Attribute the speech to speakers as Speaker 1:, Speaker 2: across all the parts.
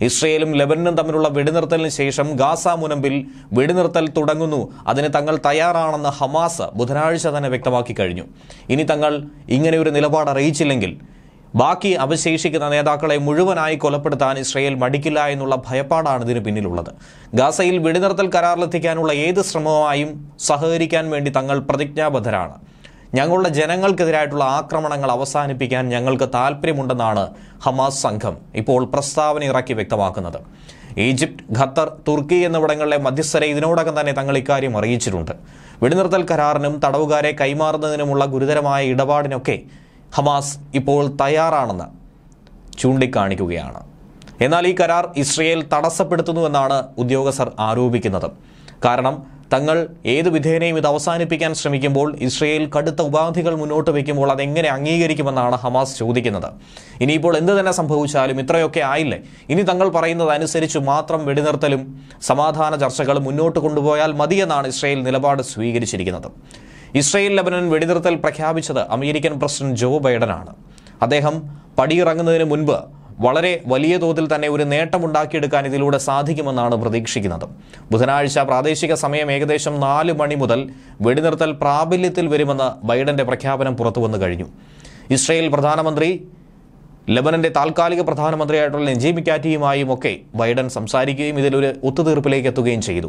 Speaker 1: ഇസ്രയേലും ലെബനനും തമ്മിലുള്ള വെടിനിർത്തലിന് ശേഷം ഗാസ മുനമ്പിൽ വെടിനിർത്തൽ തുടങ്ങുന്നു, അതിന് തങ്ങൾ തയ്യാറാണെന്ന് ഹമാസ് ബുധനാഴ്ച തന്നെ വ്യക്തമാക്കി കഴിഞ്ഞു. ഇനി തങ്ങൾ ഇങ്ങനെയൊരു നിലപാട് അറിയിച്ചില്ലെങ്കിൽ ബാക്കി അവശേഷിക്കുന്ന നേതാക്കളെ മുഴുവനായി കൊലപ്പെടുത്താൻ ഇസ്രയേൽ മടിക്കില്ല എന്നുള്ള ഭയപ്പാടാണ് ഇതിന് പിന്നിലുള്ളത്. ഗാസയിൽ വെടിനിർത്തൽ കരാറിലെത്തിക്കാനുള്ള ഏത് ശ്രമവുമായും സഹകരിക്കാൻ വേണ്ടി തങ്ങൾ പ്രതിജ്ഞാബദ്ധരാണ്. ഞങ്ങളുടെ ജനങ്ങൾക്കെതിരായിട്ടുള്ള ആക്രമണങ്ങൾ അവസാനിപ്പിക്കാൻ ഞങ്ങൾക്ക് താൽപ്പര്യമുണ്ടെന്നാണ് ഹമാസ് സംഘം ഇപ്പോൾ പ്രസ്താവന ഇറക്കി വ്യക്തമാക്കുന്നത്. ഈജിപ്ത്, ഖത്തർ, തുർക്കി എന്നിവിടങ്ങളിലെ മധ്യസ്ഥരെ ഇതിനോടകം തന്നെ തങ്ങൾ ഇക്കാര്യം അറിയിച്ചിട്ടുണ്ട്. വെടിനിർത്തൽ കരാറിനും തടവുകാരെ കൈമാറുന്നതിനുമുള്ള ഗുരുതരമായ ഇടപാടിനൊക്കെ ഹമാസ് ഇപ്പോൾ തയ്യാറാണെന്ന് ചൂണ്ടിക്കാണിക്കുകയാണ്. എന്നാൽ ഈ കരാർ ഇസ്രയേൽ തടസ്സപ്പെടുത്തുന്നുവെന്നാണ് ഉദ്യോഗസ്ഥർ ആരോപിക്കുന്നത്. കാരണം തങ്ങൾ ഏത് വിധേനയും ഇത് അവസാനിപ്പിക്കാൻ ശ്രമിക്കുമ്പോൾ ഇസ്രയേൽ കടുത്ത ഉപാധികൾ മുന്നോട്ട് വയ്ക്കുമ്പോൾ അതെങ്ങനെ അംഗീകരിക്കുമെന്നാണ് ഹമാസ് ചോദിക്കുന്നത്. ഇനിയിപ്പോൾ എന്ത് തന്നെ സംഭവിച്ചാലും ഇത്രയൊക്കെ ആയില്ലേ, ഇനി തങ്ങൾ പറയുന്നത് അനുസരിച്ച് മാത്രം വെടിനിർത്തലും സമാധാന ചർച്ചകളും മുന്നോട്ട് കൊണ്ടുപോയാൽ മതിയെന്നാണ് ഇസ്രയേൽ നിലപാട് സ്വീകരിച്ചിരിക്കുന്നത്. ഇസ്രയേൽ ലെബനൻ വെടിനിർത്തൽ പ്രഖ്യാപിച്ചത് അമേരിക്കൻ പ്രസിഡന്റ് ജോ ബൈഡനാണ്. അദ്ദേഹം പടിയിറങ്ങുന്നതിന് മുൻപ് വളരെ വലിയ തോതിൽ തന്നെ ഒരു നേട്ടമുണ്ടാക്കിയെടുക്കാൻ ഇതിലൂടെ സാധിക്കുമെന്നാണ് പ്രതീക്ഷിക്കുന്നത്. ബുധനാഴ്ച പ്രാദേശിക സമയം ഏകദേശം 4 മണി മുതൽ വെടിനിർത്തൽ പ്രാബല്യത്തിൽ വരുമെന്ന് ബൈഡന്റെ പ്രഖ്യാപനം പുറത്തുവന്നു കഴിഞ്ഞു. ഇസ്രയേൽ പ്രധാനമന്ത്രി, ലെബനന്റെ താൽക്കാലിക പ്രധാനമന്ത്രിയായിട്ടുള്ള നജീബ് മിക്കാറ്റിയുമായും ഒക്കെ ബൈഡൻ സംസാരിക്കുകയും ഇതിലൊരു ഒത്തുതീർപ്പിലേക്ക് എത്തുകയും ചെയ്തു.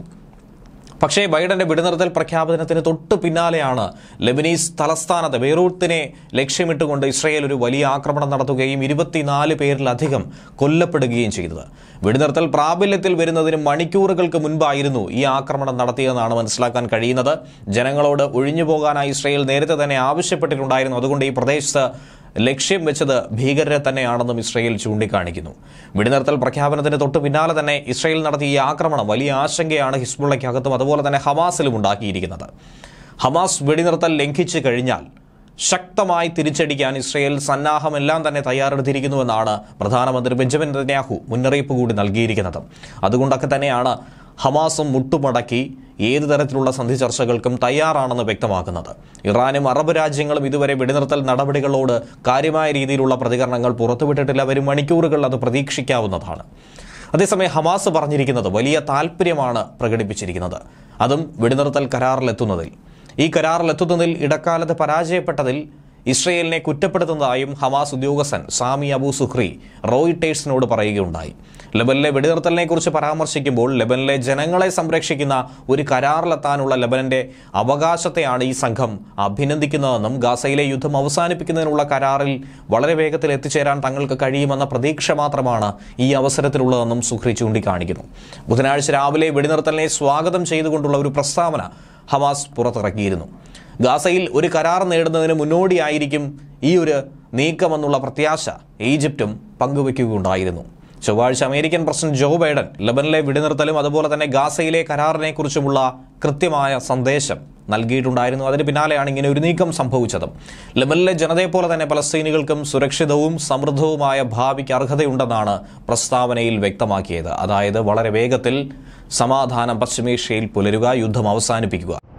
Speaker 1: പക്ഷേ ബൈഡന്റെ വെടിനിർത്തൽ പ്രഖ്യാപനത്തിന് തൊട്ടു പിന്നാലെയാണ് ലെബനീസ് തലസ്ഥാനത്ത് ബെയ്റൂത്തിനെ ലക്ഷ്യമിട്ടുകൊണ്ട് ഇസ്രയേൽ ഒരു വലിയ ആക്രമണം നടത്തുകയും 24 പേരിലധികം കൊല്ലപ്പെടുകയും ചെയ്തത്. വെടിനിർത്തൽ പ്രാബല്യത്തിൽ വരുന്നതിന് മണിക്കൂറുകൾക്ക് മുൻപായിരുന്നു ഈ ആക്രമണം നടത്തിയതെന്നാണ് മനസ്സിലാക്കാൻ കഴിയുന്നത്. ജനങ്ങളോട് ഒഴിഞ്ഞു പോകാനായി ഇസ്രയേൽ നേരത്തെ തന്നെ ആവശ്യപ്പെട്ടിട്ടുണ്ടായിരുന്നു. അതുകൊണ്ട് ഈ പ്രദേശത്ത് ലക്ഷ്യം വെച്ചത് ഭീകരരെ തന്നെയാണെന്നും ഇസ്രയേൽ ചൂണ്ടിക്കാണിക്കുന്നു. വെടിനിർത്തൽ പ്രഖ്യാപനത്തിന് തൊട്ടു പിന്നാലെ തന്നെ ഇസ്രയേൽ നടത്തിയ ഈ ആക്രമണം വലിയ ആശങ്കയാണ് ഹിസ്ബുള്ളയ്ക്കകത്തും അതുപോലെ തന്നെ ഹമാസിലും ഉണ്ടാക്കിയിരിക്കുന്നത്. ഹമാസ് വെടിനിർത്തൽ ലംഘിച്ചു കഴിഞ്ഞാൽ ശക്തമായി തിരിച്ചടിക്കാൻ ഇസ്രയേൽ സന്നാഹമെല്ലാം തന്നെ തയ്യാറെടുത്തിരിക്കുന്നുവെന്നാണ് പ്രധാനമന്ത്രി ബെഞ്ചമിൻ നെതന്യാഹു മുന്നറിയിപ്പ് കൂടി നൽകിയിരിക്കുന്നത്. അതുകൊണ്ടൊക്കെ തന്നെയാണ് ഹമാസും മുട്ടുമടക്കി ഏത് തരത്തിലുള്ള സന്ധി ചർച്ചകൾക്കും തയ്യാറാണെന്ന് വ്യക്തമാക്കുന്നത്. ഇറാനും അറബ് രാജ്യങ്ങളും ഇതുവരെ വെടിനിർത്തൽ നടപടികളോട് കാര്യമായ രീതിയിലുള്ള പ്രതികരണങ്ങൾ പുറത്തുവിട്ടിട്ടില്ല. വരും മണിക്കൂറുകളിൽ അത് പ്രതീക്ഷിക്കാവുന്നതാണ്. അതേസമയം ഹമാസ് പറഞ്ഞിരിക്കുന്നത് വലിയ താൽപ്പര്യമാണ് പ്രകടിപ്പിച്ചിരിക്കുന്നത്, അതും വെടിനിർത്തൽ കരാറിലെത്തുന്നതിൽ. ഈ കരാറിലെത്തുന്നതിൽ ഇടക്കാലത്ത് പരാജയപ്പെട്ടതിൽ ഇസ്രയേലിനെ കുറ്റപ്പെടുത്തുന്നതായും ഹമാസ് ഉദ്യോഗസ്ഥൻ സാമി അബു സുഹ്രി റോയിട്ടേഴ്സിനോട് പറയുകയുണ്ടായി. ലെബനിലെ വെടിനിർത്തലിനെ കുറിച്ച് പരാമർശിക്കുമ്പോൾ ലെബനിലെ ജനങ്ങളെ സംരക്ഷിക്കുന്ന ഒരു കരാറിലെത്താനുള്ള ലെബനന്റെ അവകാശത്തെയാണ് ഈ സംഘം അഭിനന്ദിക്കുന്നതെന്നും ഗാസയിലെ യുദ്ധം അവസാനിപ്പിക്കുന്നതിനുള്ള കരാറിൽ വളരെ വേഗത്തിൽ എത്തിച്ചേരാൻ തങ്ങൾക്ക് കഴിയുമെന്ന പ്രതീക്ഷ മാത്രമാണ് ഈ അവസരത്തിലുള്ളതെന്നും സുഹ്രി ചൂണ്ടിക്കാണിക്കുന്നു. ബുധനാഴ്ച രാവിലെ വെടിനിർത്തലിനെ സ്വാഗതം ചെയ്തുകൊണ്ടുള്ള ഒരു പ്രസ്താവന ഹമാസ് പുറത്തിറക്കിയിരുന്നു. ഗാസയിൽ ഒരു കരാർ നേടുന്നതിന് മുന്നോടിയായിരിക്കും ഈ ഒരു നീക്കമെന്നുള്ള പ്രത്യാശ ഈജിപ്തും പങ്കുവയ്ക്കുകയുണ്ടായിരുന്നു. ചൊവ്വാഴ്ച അമേരിക്കൻ പ്രസിഡന്റ് ജോ ബൈഡൻ ലെബനിലെ വെടിനിർത്തലും അതുപോലെ തന്നെ ഗാസയിലെ കരാറിനെ കുറിച്ചുമുള്ള കൃത്യമായ സന്ദേശം നൽകിയിട്ടുണ്ടായിരുന്നു. അതിന് പിന്നാലെയാണ് ഇങ്ങനെ ഒരു നീക്കം സംഭവിച്ചത്. ലെബനിലെ ജനതയെപ്പോലെ തന്നെ പലസ്തീനികൾക്കും സുരക്ഷിതവും സമൃദ്ധവുമായ ഭാവിക്ക് അർഹതയുണ്ടെന്നാണ് പ്രസ്താവനയിൽ വ്യക്തമാക്കിയത്. അതായത് വളരെ വേഗത്തിൽ സമാധാനം പശ്ചിമേഷ്യയിൽ പുലരുക, യുദ്ധം അവസാനിപ്പിക്കുക.